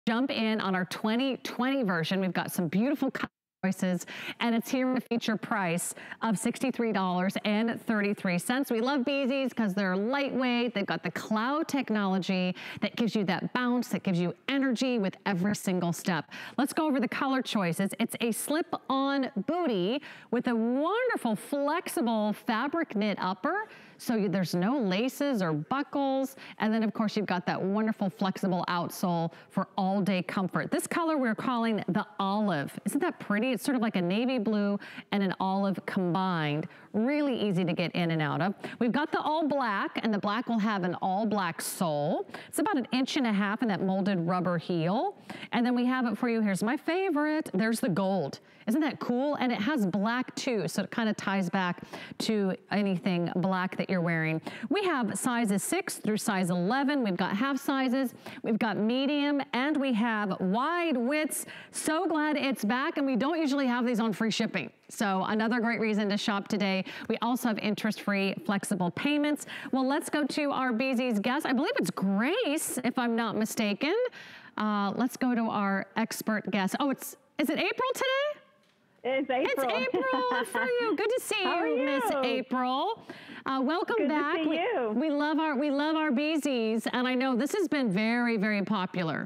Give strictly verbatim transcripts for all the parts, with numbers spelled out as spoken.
jump in on our twenty twenty version. We've got some beautiful color choices, and it's here with a feature price of sixty-three dollars and thirty-three cents. We love Bzees because they're lightweight. They've got the cloud technology that gives you that bounce, that gives you energy with every single step. Let's go over the color choices. It's a slip-on bootie with a wonderful flexible fabric knit upper. So you, there's no laces or buckles. And then of course you've got that wonderful flexible outsole for all day comfort. This color we're calling the olive. Isn't that pretty? It's sort of like a navy blue and an olive combined. Really easy to get in and out of. We've got the all black, and the black will have an all black sole. It's about an inch and a half in that molded rubber heel. And then we have it for you. Here's my favorite. There's the gold. Isn't that cool? And it has black too, so it kind of ties back to anything black that you're wearing. We have sizes six through size eleven. We've got half sizes, we've got medium, and we have wide widths. So glad it's back, and we don't usually have these on free shipping. So another great reason to shop today. We also have interest-free flexible payments. Well, let's go to our Bzees guest. I believe it's Grace, if I'm not mistaken. Uh, let's go to our expert guest. Oh, it's, is it April today? It's April. It's April for you. Good to see you, you? Miss April. Uh, welcome Good back. To see we, you. we love our we love our Bzees, and I know this has been very very popular.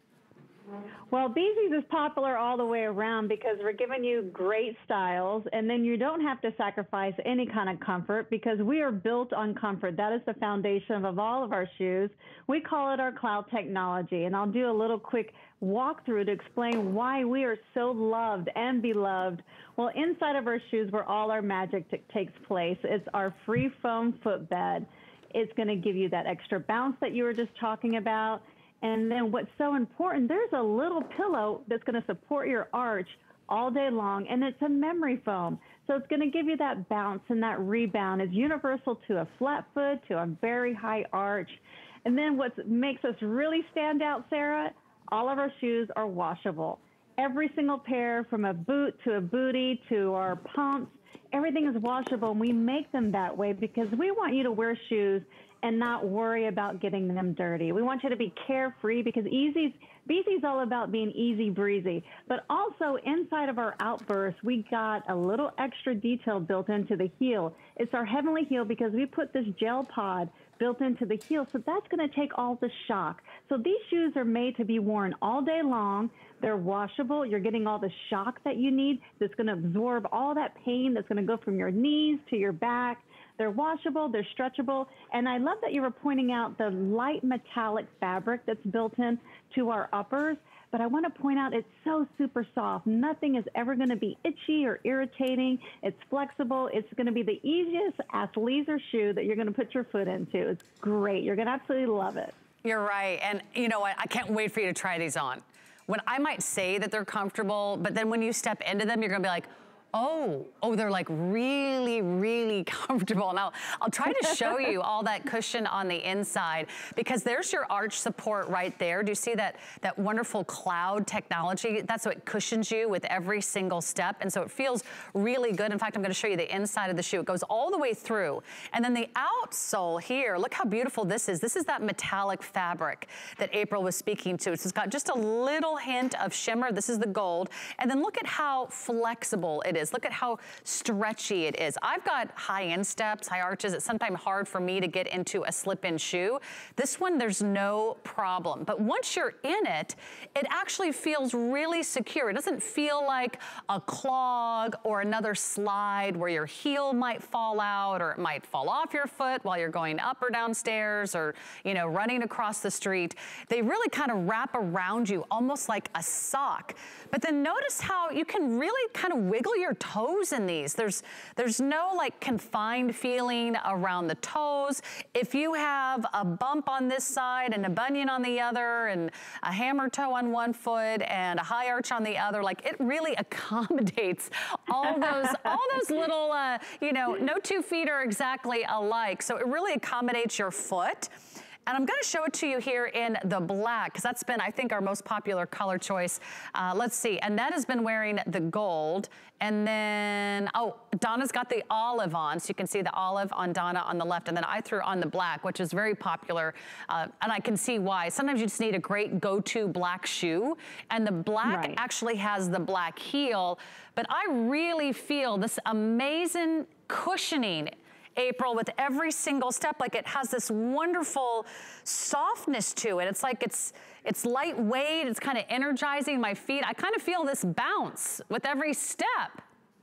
Well, Bzees is popular all the way around because we're giving you great styles, and then you don't have to sacrifice any kind of comfort because we are built on comfort. That is the foundation of all of our shoes. We call it our cloud technology, and I'll do a little quick walkthrough to explain why we are so loved and beloved. Well, inside of our shoes where all our magic takes place, it's our free foam footbed. It's going to give you that extra bounce that you were just talking about. And then what's so important, there's a little pillow that's going to support your arch all day long, and it's a memory foam. So it's going to give you that bounce and that rebound. It's universal to a flat foot, to a very high arch. And then what makes us really stand out, Sarah, all of our shoes are washable. Every single pair, from a boot to a bootie to our pumps, everything is washable, and we make them that way because we want you to wear shoes and not worry about getting them dirty. We want you to be carefree because Bzees is all about being easy breezy. But also inside of our Outburst, we got a little extra detail built into the heel. It's our heavenly heel because we put this gel pod built into the heel, so that's gonna take all the shock. So these shoes are made to be worn all day long. They're washable. You're getting all the shock that you need that's gonna absorb all that pain that's gonna go from your knees to your back. They're washable, they're stretchable, and I love that you were pointing out the light metallic fabric that's built in to our uppers, but I want to point out it's so super soft. Nothing is ever going to be itchy or irritating. It's flexible. It's going to be the easiest athleisure shoe that you're going to put your foot into. It's great. You're going to absolutely love it. You're right, and you know what? I can't wait for you to try these on. When I might say that they're comfortable, but then when you step into them, you're going to be like, oh, oh, they're like really, really comfortable. Now, I'll try to show you all that cushion on the inside because there's your arch support right there. Do you see that, that wonderful cloud technology? That's what cushions you with every single step. And so it feels really good. In fact, I'm gonna show you the inside of the shoe. It goes all the way through. And then the outsole here, look how beautiful this is. This is that metallic fabric that April was speaking to. It's got just a little hint of shimmer. This is the gold. And then look at how flexible it is. Look at how stretchy it is. I've got high insteps, high arches. It's sometimes hard for me to get into a slip-in shoe. This one, there's no problem. But once you're in it, it actually feels really secure. It doesn't feel like a clog or another slide where your heel might fall out or it might fall off your foot while you're going up or downstairs or, you know, running across the street. They really kind of wrap around you almost like a sock. But then notice how you can really kind of wiggle your toes in these. There's, there's no like confined feeling around the toes. If you have a bump on this side and a bunion on the other and a hammer toe on one foot and a high arch on the other, like it really accommodates all those, all those little, uh, you know, no two feet are exactly alike. So it really accommodates your foot. And I'm gonna show it to you here in the black, because that's been, I think, our most popular color choice. Uh, let's see, Annette has been wearing the gold, and then, oh, Donna's got the olive on, so you can see the olive on Donna on the left, and then I threw on the black, which is very popular, uh, and I can see why. Sometimes you just need a great go-to black shoe, and the black Right. actually has the black heel, but I really feel this amazing cushioning, April, with every single step. Like, it has this wonderful softness to it. It's like it's it's lightweight, it's kind of energizing my feet. I kind of feel this bounce with every step.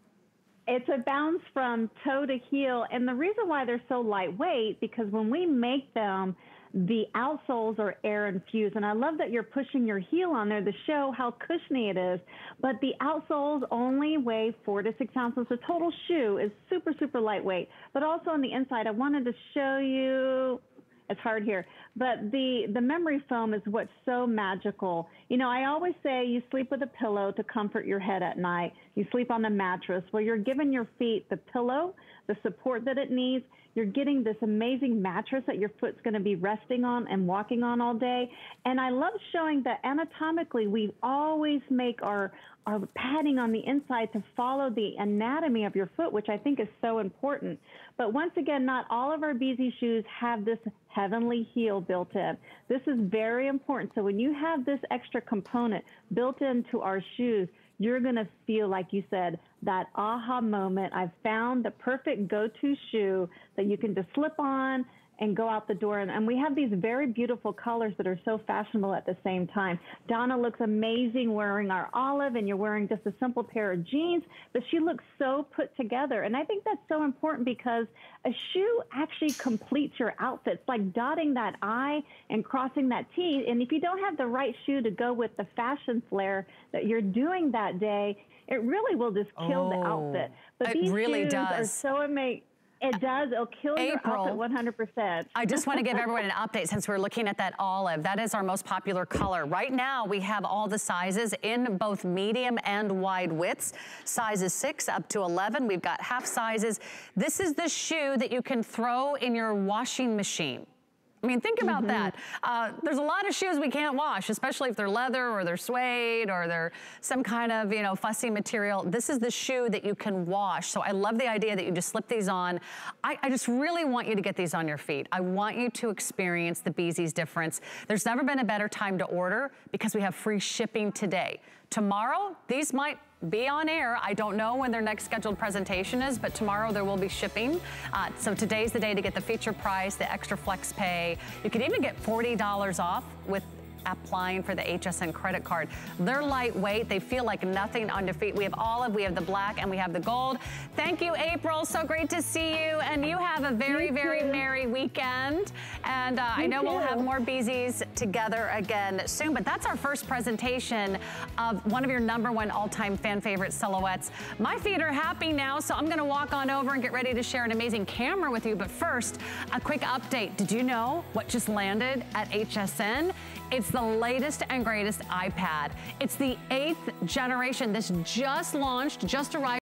It's a bounce from toe to heel, and the reason why they're so lightweight, because when we make them, the outsoles are air infused, and I love that you're pushing your heel on there to show how cushiony it is, but the outsoles only weigh four to six ounces. The total shoe is super, super lightweight, but also on the inside, I wanted to show you, it's hard here, but the, the memory foam is what's so magical. You know, I always say you sleep with a pillow to comfort your head at night. You sleep on the mattress. Well, you're giving your feet the pillow, the support that it needs. You're getting this amazing mattress that your foot's going to be resting on and walking on all day. And I love showing that anatomically, we always make our, our padding on the inside to follow the anatomy of your foot, which I think is so important. But once again, not all of our Bzees shoes have this heavenly heel built in. This is very important. So when you have this extra component built into our shoes, you're going to feel, like you said, that aha moment. I've found the perfect go-to shoe that you can just slip on and go out the door. And, and we have these very beautiful colors that are so fashionable at the same time. Donna looks amazing wearing our olive, and you're wearing just a simple pair of jeans, but she looks so put together. And I think that's so important, because a shoe actually completes your outfit. It's like dotting that I and crossing that T. And if you don't have the right shoe to go with the fashion flair that you're doing that day, it really will just kill oh, the outfit. But it these really shoes does. are so amazing. It does. It'll kill April, your outfit one hundred percent. I just want to give everyone an update since we're looking at that olive. That is our most popular color. Right now, we have all the sizes in both medium and wide widths. Sizes six up to eleven. We've got half sizes. This is the shoe that you can throw in your washing machine. I mean, think about mm-hmm. that. Uh, there's a lot of shoes we can't wash, especially if they're leather or they're suede or they're some kind of, you know, fussy material. This is the shoe that you can wash. So I love the idea that you just slip these on. I, I just really want you to get these on your feet. I want you to experience the Bzees difference. There's never been a better time to order, because we have free shipping today. Tomorrow, these might be on air. I don't know when their next scheduled presentation is, but tomorrow there will be shipping. Uh, so today's the day to get the feature price, the extra flex pay. You could even get forty dollars off with applying for the H S N credit card. They're lightweight. They feel like nothing on your feet. We have olive, we have the black, and we have the gold. Thank you, April. So great to see you. And you have a very, very merry weekend. And uh, I know we'll have more Bzees together again soon. But that's our first presentation of one of your number one all-time fan favorite silhouettes. My feet are happy now, so I'm going to walk on over and get ready to share an amazing camera with you. But first, a quick update. Did you know what just landed at H S N? It's the latest and greatest iPad. It's the eighth generation. This just launched, just arrived.